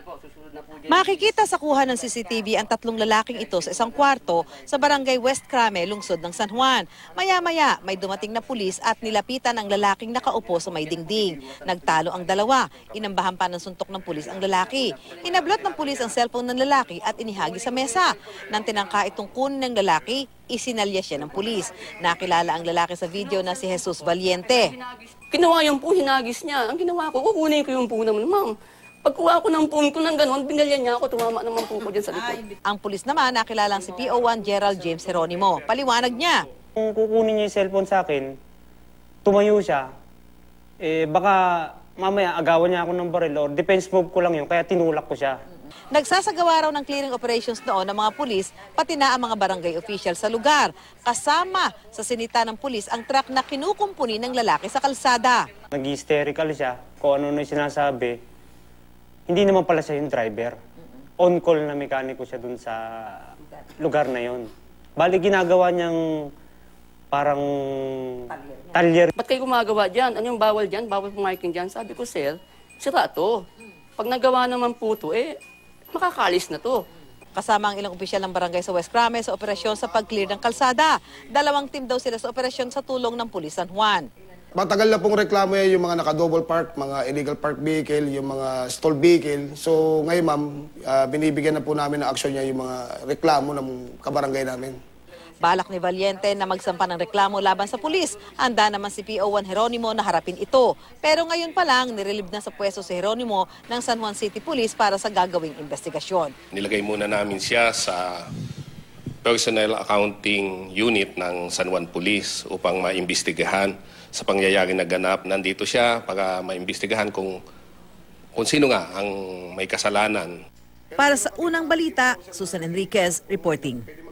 Makikita sa kuha ng CCTV ang tatlong lalaking ito sa isang kwarto sa barangay West Crame, lungsod ng San Juan. Maya-maya, may dumating na pulis at nilapitan ang lalaking nakaupo sa may dingding. Nagtalo ang dalawa. Inambahan pa ng suntok ng pulis ang lalaki. Inablot ng pulis ang cellphone ng lalaki at inihagi sa mesa. Nang tinangka itong kunin ng lalaki, isinalya siya ng pulis. Nakilala ang lalaki sa video na si Jesus Valiente. Ginawa yung po, hinagis niya. Ang ginawa ko, kukunin ko yung po naman, ma'am. Pagkuha ko ng phone ko ng gano'n, binalyan niya ako, tumama naman po ko dyan sa likod. Ang pulis naman nakilalang si PO1 Gerald James Jeronimo. Paliwanag niya. Kung kukunin niya yung cellphone sa akin, tumayo siya, baka mamaya agawan niya ako ng baril or defense move ko lang yun, kaya tinulak ko siya. Nagsasagawa raw ng clearing operations noon ng mga pulis, pati na ang mga barangay official sa lugar. Kasama sa sinita ng pulis ang truck na kinukumpuni ng lalaki sa kalsada. Nag-hysterical siya, kung ano na sinasabi. Hindi naman pala siya yung driver. On-call na mekaniko siya dun sa lugar na yon. Bali, ginagawa niyang parang talyer. Ba't kayo gumagawa dyan? Ano yung bawal dyan? Bawal pumarking dyan? Sabi ko, sir, sira to. Pag nagawa naman po to, makakalis na to. Kasama ang ilang opisyal ng barangay sa West Crame sa operasyon sa pag-clear ng kalsada. 2 team daw sila sa operasyon sa tulong ng Pulis San Juan. Matagal na pong reklamo yung mga naka-double park, mga illegal park vehicle, yung mga stalled vehicle. So ngayon ma'am, binibigyan na po namin ng aksyon niya yung mga reklamo ng kabarangay namin. Balak ni Valiente na magsampa ng reklamo laban sa pulis. Handa naman si PO1 Jeronimo na harapin ito. Pero ngayon pa lang, nirelieve na sa pwesto si Jeronimo ng San Juan City Police para sa gagawing investigasyon. Nilagay muna namin siya sa Personnel Accounting Unit ng San Juan Police upang maimbestigahan sa pangyayari na ganap. Nandito siya para maimbestigahan kung sino nga ang may kasalanan. Para sa unang balita, Susan Enriquez reporting.